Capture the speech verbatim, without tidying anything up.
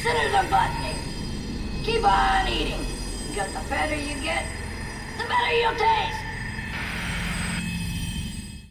Sinners are gluttony. Keep on eating, because the fatter you get, the better you'll taste.